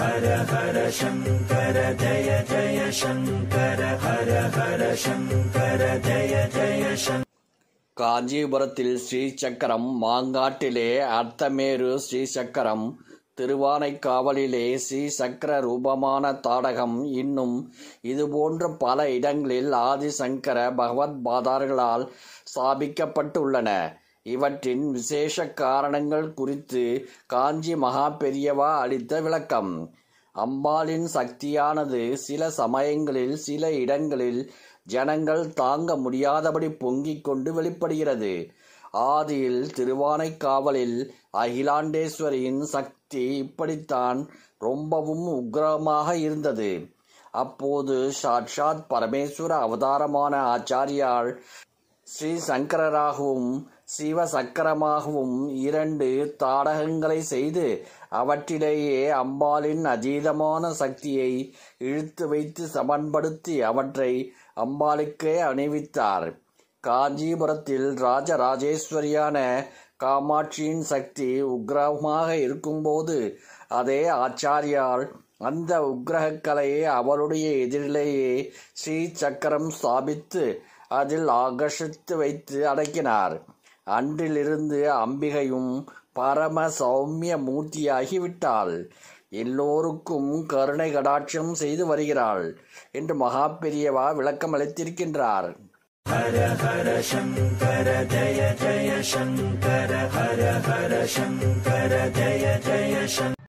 ஹர ஹர சங்கர ஜய ஜய சங்கர ஹர ஹர சங்கர ஜய ஜய சங்கர. காஞ்சிபுரத்தில் ஸ்ரீசக்கரம், மாங்காட்டிலே அர்த்தமேரு ஸ்ரீசக்கரம், திருவானைக்காவலிலே ஸ்ரீசக்கர ரூபமான தாடகம், இன்னும் இதுபோன்ற பல இடங்களில் ஆதிசங்கர பகவத் பாதார்களால் ஸ்தாபிக்கப்பட்டுள்ளன. இவற்றின் விசேஷ காரணங்கள் குறித்து காஞ்சி மகா பெரியவா அளித்த விளக்கம். அம்பாளின் சக்தியானது சில சமயங்களில் சில இடங்களில் ஜனங்கள் தாங்க முடியாதபடி பொங்கிக் கொண்டு வெளிப்படுகிறது. ஆதியில் திருவானைக்காவலில் அகிலாண்டேஸ்வரியின் சக்தி இப்படித்தான் ரொம்பவும் உக்கிரமாக இருந்தது. அப்போது சாட்சாத் பரமேஸ்வர அவதாரமான ஆச்சாரியால் ஸ்ரீ சங்கரராகவும் சிவசக்கரமாகவும் 2 தாடகங்களை செய்து அவற்றிலேயே அம்பாளின் அதீதமான சக்தியை இழுத்து வைத்து சமன்படுத்தி அவற்றை அம்பாளுக்கே அணிவித்தார். காஞ்சிபுரத்தில் ராஜராஜேஸ்வரியான காமாட்சியின் சக்தி உக்கிரமாக இருக்கும்போது அதே ஆச்சாரியால் அந்த உக்கிரகக்கலையை அவருடைய எதிரிலேயே ஸ்ரீசக்கரம் ஸ்தாபித்து அதில் ஆகர்ஷித்து வைத்து அடக்கினார். அன்றிலிருந்து அம்பிகையும் பரம சௌமிய மூர்த்தியாகி விட்டாள். எல்லோருக்கும் கருணை கடாட்சம் செய்து வருகிறாள் என்று மகா பெரியவா விளக்கம் அளித்திருக்கின்றார். ஹர ஹர சங்கர ஜய ஜய சங்கர ஹர ஹர சங்கர ஜய ஜய சங்கர.